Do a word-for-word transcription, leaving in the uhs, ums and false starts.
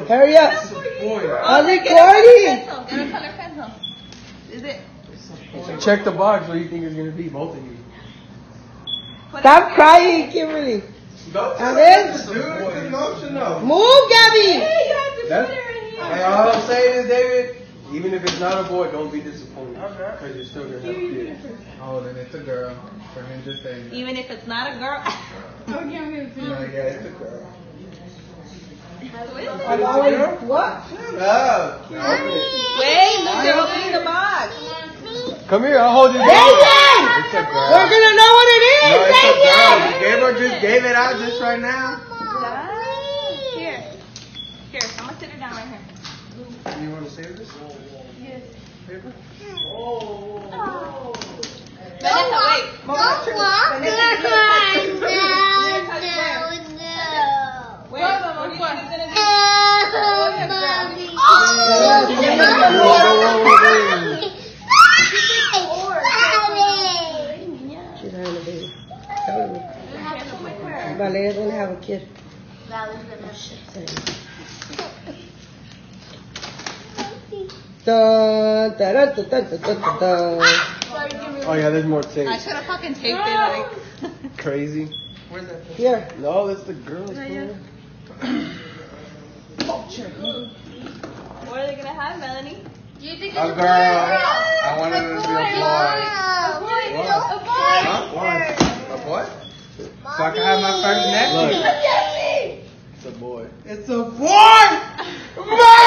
Hurry up. Boy, I'm recording. Get a color pencil. Is it? so check the box. What do you think it's gonna be? Both of you. Stop crying, Kimberly. Don't tell me it's dude. It's emotional. Move, Gabby. Hey, you have to That's, put it right here. hey, all I'm saying is, David, even if it's not a boy, don't be disappointed. Because you're still gonna have kids. Oh, then it's a girl. For him just saying. Even if it's not a girl. No, yeah, it's a girl. I've always, what? Oh, Wait, look, they're opening the box. come here, I'll hold you. David! It's a girl. We're gonna know what it is. No, it's a David! girl. You gave her just gave it out just right now. Here. Here, I'm gonna sit her down right here. You want to save this? Yes. Paper? Oh. Vanessa, wait. Don't walk around. Wait, what are you gonna do? She's having a baby. Valeria's gonna have a kid. Dun, dun, dun, dun, dun, dun, dun, dun. Oh yeah, there's more tape. I should have fucking taped it like. Crazy. Where's that? Here. No, that's the girl's phone. What are they gonna have, Melanie? A girl. I wanted it to be a boy. A boy. Huh? What? A boy? So I can have my first nephew. Look. It's a boy. It's a boy!